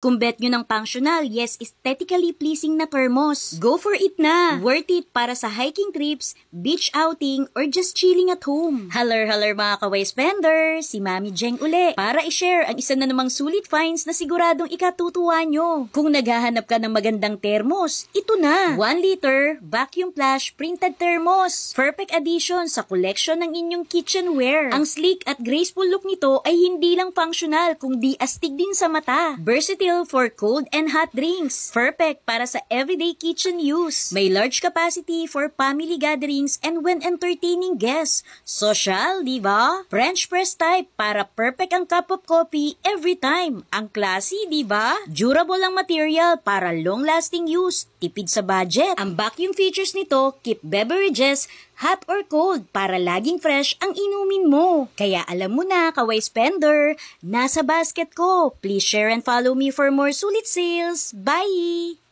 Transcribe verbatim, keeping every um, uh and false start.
Kung bet nyo ng functional, yes, aesthetically pleasing na thermos, go for it na! Worth it para sa hiking trips, beach outing, or just chilling at home. Haller haller mga kaway spender, si Mami Jeng uli para i-share ang isa na namang sulit finds na siguradong ikatutuwa nyo. Kung naghahanap ka ng magandang thermos, ito na! one liter vacuum flash printed thermos. Perfect addition sa collection ng inyong kitchenware. Ang sleek at graceful look nito ay hindi lang functional kundi astig din sa mata. Versatile for cold and hot drinks. Perfect para sa everyday kitchen use. May large capacity for family gatherings and when entertaining guests. Social, di ba? French press type para perfect ang cup of coffee every time. Ang classy, di ba? Durable ang material para long-lasting use. Tipid sa budget. Ang vacuum features nito keep beverages hot or cold para laging fresh ang inumin mo. Kaya alam mo na, kaway spender, nasa basket ko. Please share and follow me for more sulit sales. Bye!